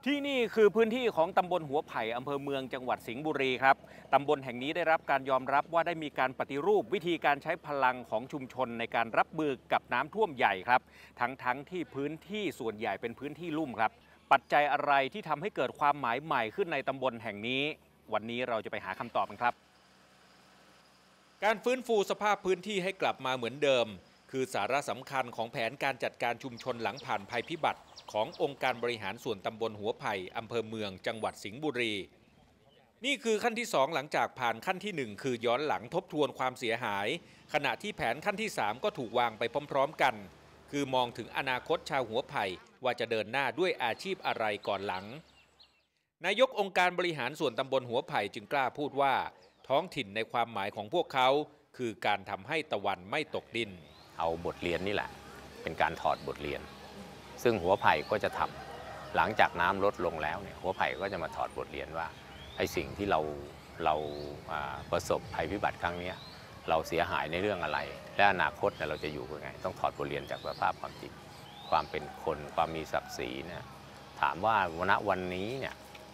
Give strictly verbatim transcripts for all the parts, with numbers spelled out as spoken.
ที่นี่คือพื้นที่ของตำบลหัวไผ่อำเภอเมืองจังหวัดสิงห์บุรีครับตำบลแห่งนี้ได้รับการยอมรับว่าได้มีการปฏิรูปวิธีการใช้พลังของชุมชนในการรับมือกับน้ำท่วมใหญ่ครับทั้งทั้งที่พื้นที่ส่วนใหญ่เป็นพื้นที่ลุ่มครับปัจจัยอะไรที่ทำให้เกิดความหมายใหม่ขึ้นในตำบลแห่งนี้วันนี้เราจะไปหาคำตอบกันครับการฟื้นฟูสภาพพื้นที่ให้กลับมาเหมือนเดิมคือสาระสำคัญของแผนการจัดการชุมชนหลังผ่านภัยพิบัติขององค์การบริหารส่วนตำบลหัวไผ่อำเภอเมืองจังหวัดสิงห์บุรีนี่คือขั้นที่สองหลังจากผ่านขั้นที่หนึ่งคือย้อนหลังทบทวนความเสียหายขณะที่แผนขั้นที่สามก็ถูกวางไปพร้อมๆกันคือมองถึงอนาคตชาวหัวไผ่ว่าจะเดินหน้าด้วยอาชีพอะไรก่อนหลังนายกองค์การบริหารส่วนตำบลหัวไผ่จึงกล้าพูดว่าท้องถิ่นในความหมายของพวกเขาคือการทำให้ตะวันไม่ตกดินเอาบทเรียนนี่แหละเป็นการถอดบทเรียนซึ่งหัวไผ่ก็จะทำหลังจากน้ำลดลงแล้วเนี่ยหัวไผ่ก็จะมาถอดบทเรียนว่าไอ้สิ่งที่เราเราประสบภัยพิบัติครั้งนี้เราเสียหายในเรื่องอะไรและอนาคตเราจะอยู่ยังไงต้องถอดบทเรียนจากสภาพความจริงความเป็นคนความมีศักดิ์ศรีเนี่ยถามว่าณวันนี้เนี่ย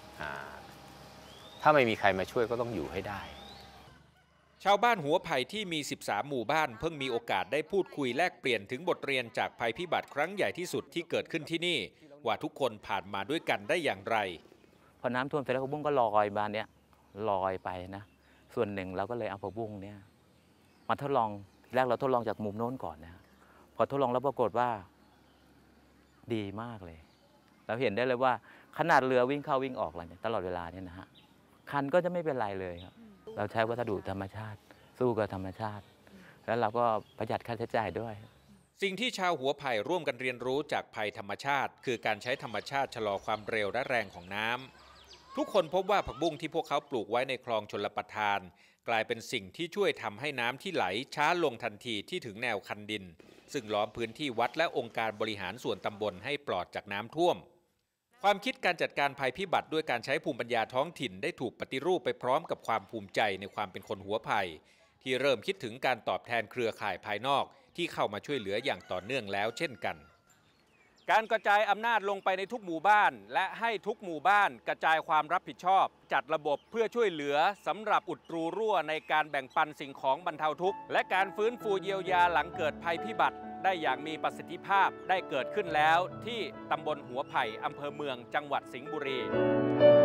ถ้าไม่มีใครมาช่วยก็ต้องอยู่ให้ได้ชาวบ้านหัวไผ่ที่มีสิบสามหมู่บ้านเพิ่งมีโอกาสได้พูดคุยแลกเปลี่ยนถึงบทเรียนจากภัยพิบัติครั้งใหญ่ที่สุดที่เกิดขึ้นที่นี่ว่าทุกคนผ่านมาด้วยกันได้อย่างไรพอน้ำท่วมเสร็จแล้วผักบุ้งก็ลอยมาเนี้ยลอยไปนะส่วนหนึ่งเราก็เลยเอาผักบุ้งเนี่ยมาทดลองทีแรกเราทดลองจากมุมโน้นก่อนนะพอทดลองแล้วปรากฏว่าดีมากเลยเราเห็นได้เลยว่าขนาดเรือวิ่งเข้าวิ่งออกอะไรเนี่ยตลอดเวลาเนี่ยนะฮะคันก็จะไม่เป็นไรเลยครับเราใช้วัสดุธรรมชาติสู้กับธรรมชาติแล้วเราก็ประหยัดค่าใช้จ่ายด้วยสิ่งที่ชาวหัวไผ่ร่วมกันเรียนรู้จากภัยธรรมชาติคือการใช้ธรรมชาติชะลอความเร็วและแรงของน้ำทุกคนพบว่าผักบุ้งที่พวกเขาปลูกไว้ในคลองชลประทานกลายเป็นสิ่งที่ช่วยทำให้น้ำที่ไหลช้าลงทันทีที่ถึงแนวคันดินซึ่งล้อมพื้นที่วัดและองค์การบริหารส่วนตำบลให้ปลอดจากน้ำท่วมความคิดการจัดการภัยพิบัติด้วยการใช้ภูมิปัญญาท้องถิ่นได้ถูกปฏิรูปไปพร้อมกับความภูมิใจในความเป็นคนหัวไผ่ที่เริ่มคิดถึงการตอบแทนเครือข่ายภายนอกที่เข้ามาช่วยเหลืออย่างต่อเนื่องแล้วเช่นกันการกระจายอำนาจลงไปในทุกหมู่บ้านและให้ทุกหมู่บ้านกระจายความรับผิดชอบจัดระบบเพื่อช่วยเหลือสำหรับอุดรูรั่วในการแบ่งปันสิ่งของบรรเทาทุกข์และการฟื้นฟูเยียวยาหลังเกิดภัยพิบัติได้อย่างมีประสิทธิภาพได้เกิดขึ้นแล้วที่ตำบลหัวไผ่อำเภอเมืองจังหวัดสิงห์บุรี